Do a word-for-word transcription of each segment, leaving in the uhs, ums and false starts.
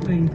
faith.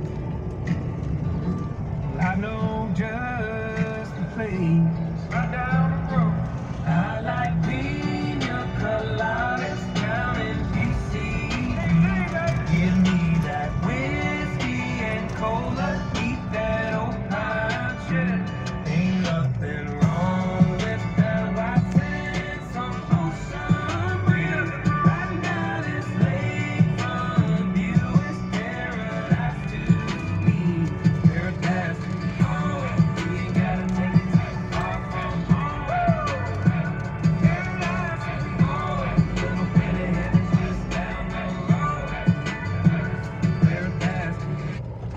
I know just the place right down the road. I like pina coladas down in D C. Give me that whiskey and cola, eat that old pine cheddar. Ain't nothing wrong with that white sand, some ocean breeze. Riding down this lake from you is paradise to me. Paradise to me. You ain't gotta take it too far from home. Paradise to me. Little bitty heaven just down the road. Paradise to me.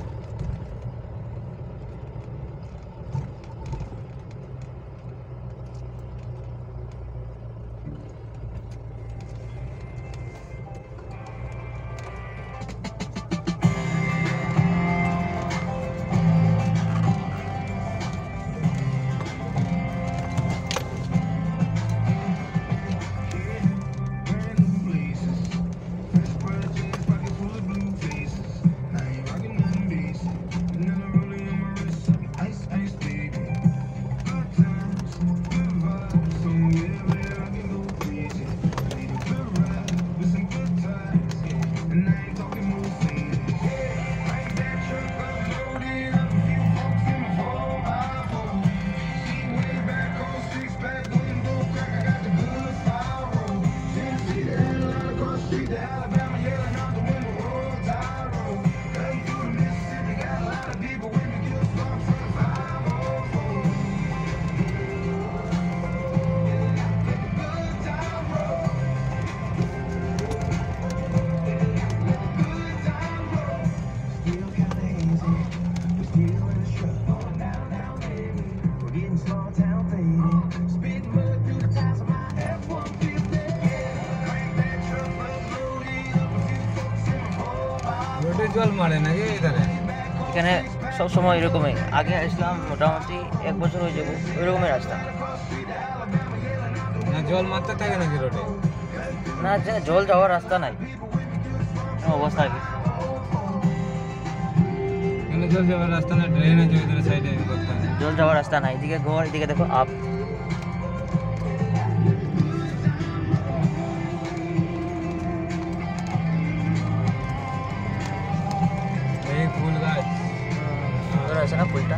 জল মারে নাকি এখানে? এখানে সব সময় এরকমই। আগে আসলাম মোটামুটি এক বছর হয়ে যাবো, ওইরকমই রাস্তা। না জল মারতে থাকে নাকি রোডে? না, জল যাওয়ার রাস্তা নাই, অবস্থা কি এখানে জল যাওয়ার রাস্তা না, ড্রেন আছে ওইদিকে সাইডে। জল যাওয়ার রাস্তা নাই, এদিকে ঘর, এদিকে দেখো আপ। এই ফুল গাছ সুন্দর আছে না ফুলটা?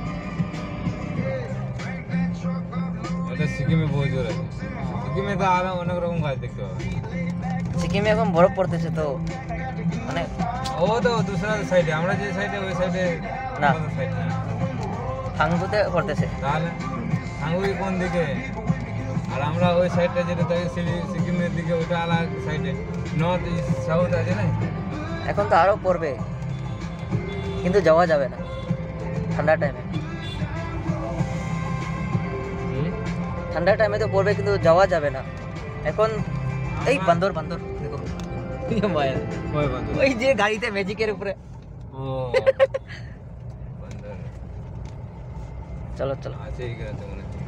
এটা সিকিমে বহু জোর আছে। সিকিমে তো আরো অনেক রকম গাছ দেখতে পাবে। সিকিমে এখন বরফ পড়তেছে তো, মানে ও তো দুসরা সাইডে, আমরা যে সাইডে ওই সাইডে না, সাইড না, থাঙ্গুতে পড়তেছে। তাহলে থাঙ্গুই কোন দিকে? আর আমরা ওই সাইডটা যেটা থাকে সিকিমের দিকে, ওটা আলাদা সাইডে, নর্থ ইস্ট সাউথ আছে না। এখন তো আরো পড়বে, কিন্তু যাওয়া যাবে না ঠান্ডা টাইমে। ঠান্ডা টাইমে তো পড়বে, কিন্তু যাওয়া যাবে না এখন। এই বান্দর বান্দর দেখো, ওই যে গাড়িতে ম্যাজিকের উপরে। ও চলো চলো। আছে এইখানে মনে হচ্ছে।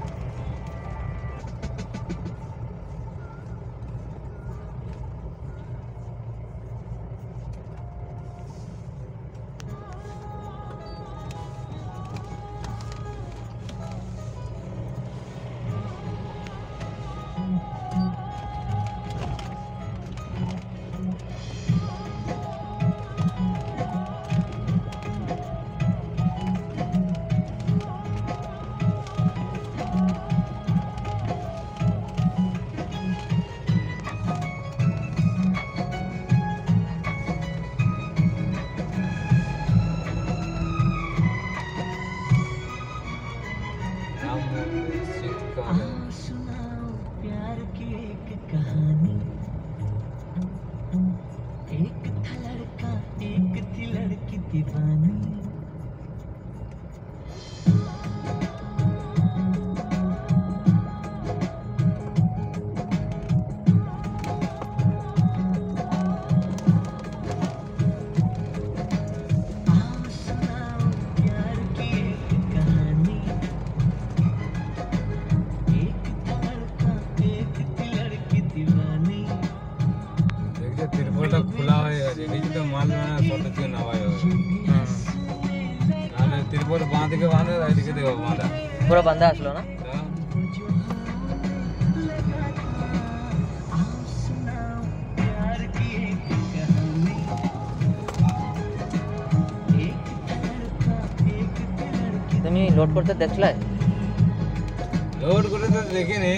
एक था लड़का एक थी लड़की दीवानी। तिरपलটা খোলা হয়ে গেছে, নিচে তো মাল না কত থেকে নামাই হবে। দিকে বাঁধা এদিকে দেখো বাঁধা পুরো বান্ধা আসলো না? प्यार की एक कहानी एक लड़का एक लड़की তুমি লোড করতে দেখলে? লোড করে তো দেখিনি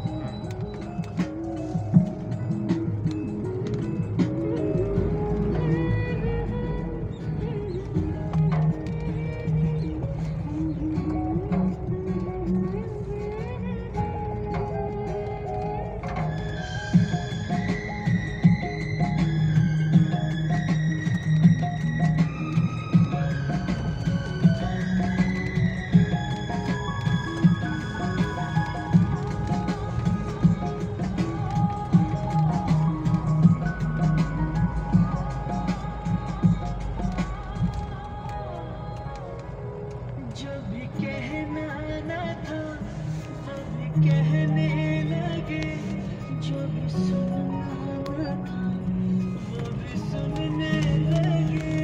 जो भी कहना ना था वो भी कहने लगे जो भी सुनना ना था वो भी सुनने लगे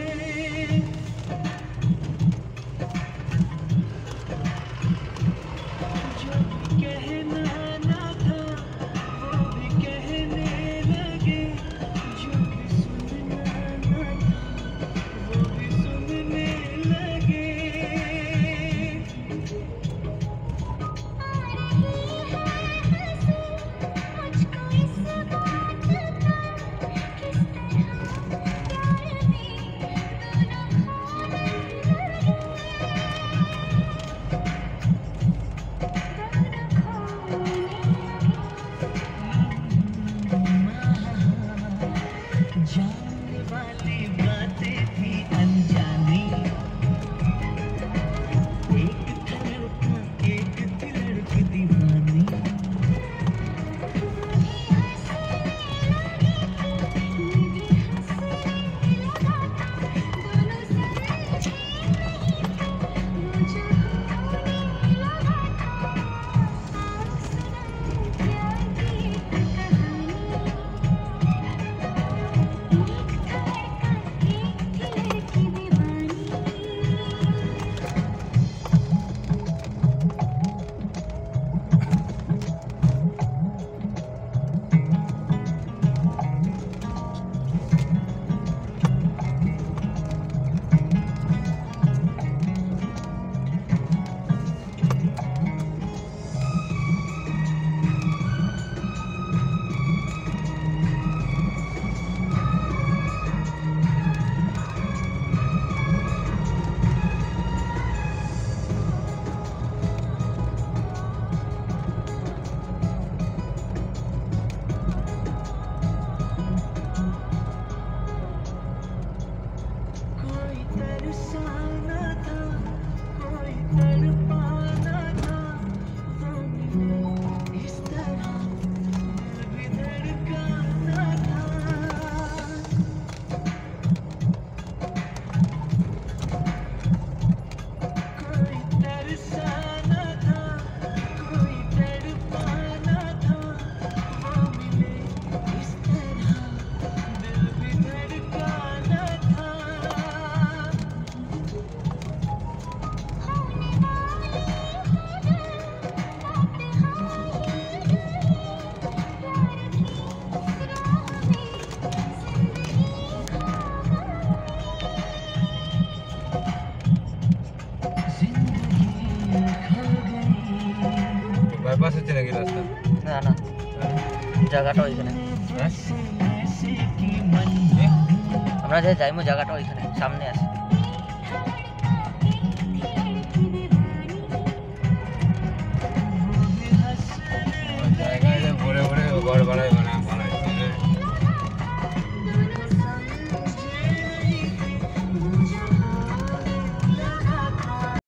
जो भी कहना ना था वो भी कहने लगे जो भी सुनना ना था वो भी सुनने लगे जाने वाली बातें थी अनजानी एक था लड़का एक थी लड़की दीवानी कोई तरसाना था कोई तड़पाना था वो मिले इस तरह दिल भी धड़काना था कोई तरसाना था कोई तड़पाना था वो मिले इस तरह दिल भी धड़काना था বাইপাস হচ্ছে নাকি রাস্তা না না, জায়গাটা ওইখানে। হ্যাঁ আমরা যে যাইমু জায়গাটা ওইখানে সামনে আছে।